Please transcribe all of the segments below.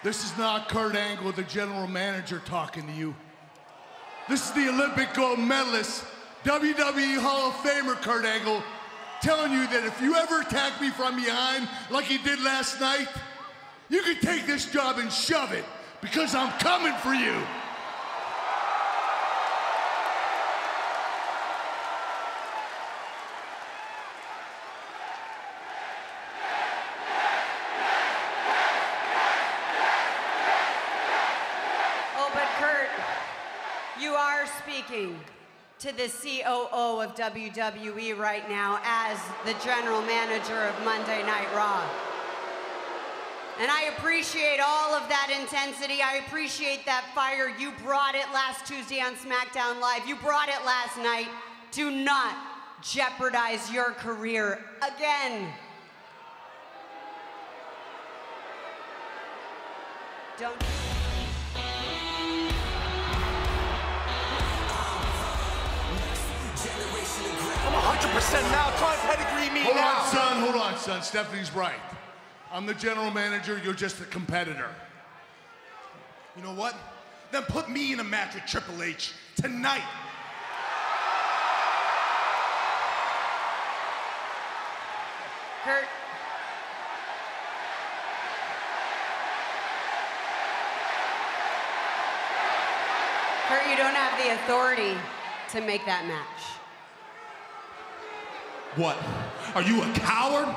This is not Kurt Angle, the general manager, talking to you. This is the Olympic gold medalist, WWE Hall of Famer Kurt Angle, telling you that if you ever attack me from behind like you did last night, you can take this job and shove it, because I'm coming for you. You are speaking to the COO of WWE right now as the general manager of Monday Night Raw. And I appreciate all of that intensity. I appreciate that fire. You brought it last Tuesday on SmackDown Live. You brought it last night. Do not jeopardize your career again. Don't. I'm 100% now. Try and pedigree me now. Hold on, son. Stephanie's right. I'm the general manager. You're just a competitor. You know what? Then put me in a match with Triple H tonight. Kurt. Kurt, you don't have the authority to make that match. What? Are you a coward?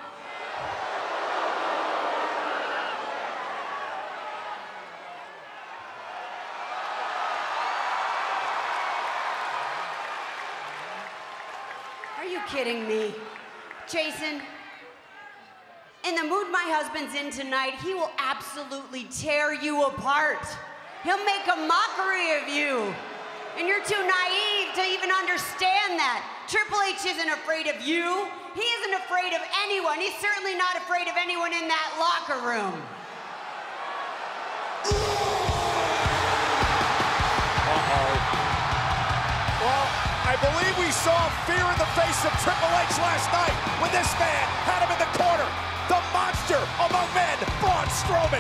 Are you kidding me? Jason, in the mood my husband's in tonight, he will absolutely tear you apart. He'll make a mockery of you. And you're too naive to even understand that. Triple H isn't afraid of you. He isn't afraid of anyone. He's certainly not afraid of anyone in that locker room. Well, I believe we saw fear in the face of Triple H last night when this man had him in the corner. The monster among men, Braun Strowman.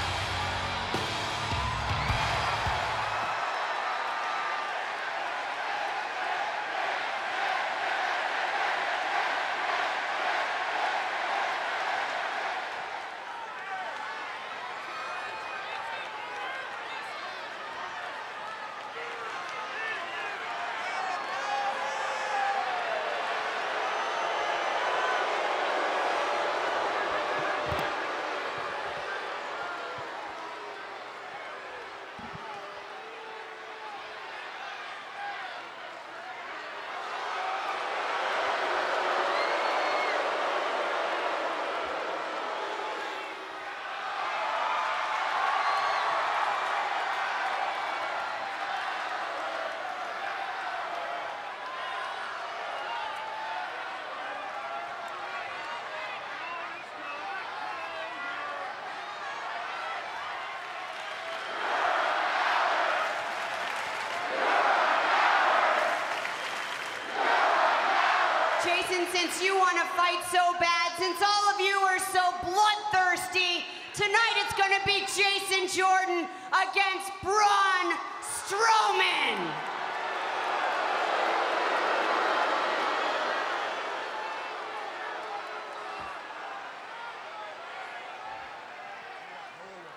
Jason, since you want to fight so bad, since all of you are so bloodthirsty, tonight it's going to be Jason Jordan against Braun Strowman.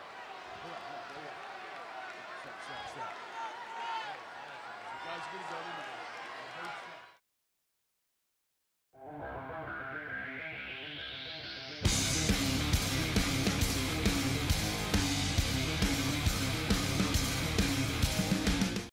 Guys,